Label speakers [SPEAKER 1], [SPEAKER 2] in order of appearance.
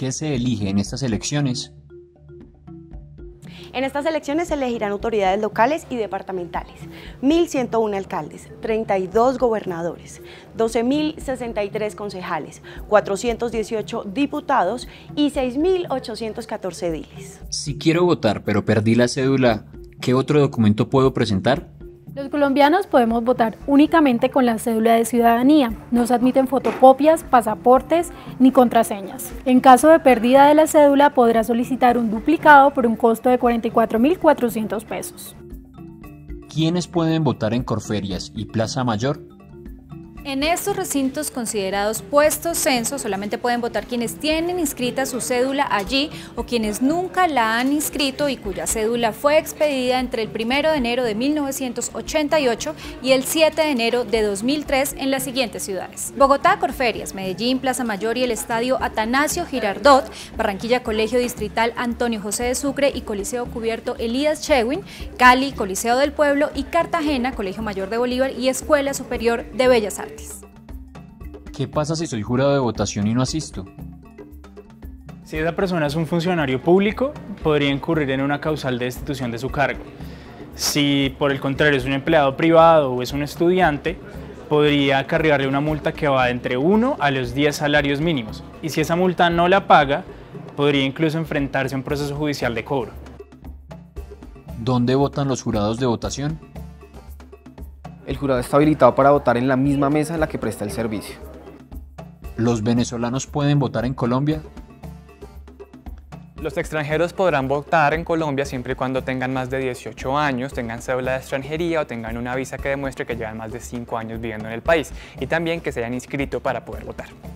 [SPEAKER 1] ¿Qué se elige en estas elecciones?
[SPEAKER 2] En estas elecciones se elegirán autoridades locales y departamentales, 1.101 alcaldes, 32 gobernadores, 12.063 concejales, 418 diputados y 6.814 ediles.
[SPEAKER 1] Si quiero votar pero perdí la cédula, ¿qué otro documento puedo presentar?
[SPEAKER 3] Los colombianos podemos votar únicamente con la cédula de ciudadanía. No se admiten fotocopias, pasaportes ni contraseñas. En caso de pérdida de la cédula, podrá solicitar un duplicado por un costo de 44.400 pesos.
[SPEAKER 1] ¿Quiénes pueden votar en Corferias y Plaza Mayor?
[SPEAKER 4] En estos recintos considerados puestos censo solamente pueden votar quienes tienen inscrita su cédula allí o quienes nunca la han inscrito y cuya cédula fue expedida entre el 1 de enero de 1988 y el 7 de enero de 2003 en las siguientes ciudades: Bogotá, Corferias; Medellín, Plaza Mayor y el Estadio Atanasio Girardot; Barranquilla, Colegio Distrital Antonio José de Sucre y Coliseo Cubierto Elías Chewin; Cali, Coliseo del Pueblo; y Cartagena, Colegio Mayor de Bolívar y Escuela Superior de Bellas Artes.
[SPEAKER 1] ¿Qué pasa si soy jurado de votación y no asisto?
[SPEAKER 5] Si esa persona es un funcionario público, podría incurrir en una causal de destitución de su cargo. Si por el contrario es un empleado privado o es un estudiante, podría acarrearle una multa que va de entre 1 a los 10 salarios mínimos. Y si esa multa no la paga, podría incluso enfrentarse a un proceso judicial de cobro.
[SPEAKER 1] ¿Dónde votan los jurados de votación?
[SPEAKER 6] El jurado está habilitado para votar en la misma mesa en la que presta el servicio.
[SPEAKER 1] ¿Los venezolanos pueden votar en Colombia?
[SPEAKER 7] Los extranjeros podrán votar en Colombia siempre y cuando tengan más de 18 años, tengan cédula de extranjería o tengan una visa que demuestre que llevan más de 5 años viviendo en el país y también que se hayan inscrito para poder votar.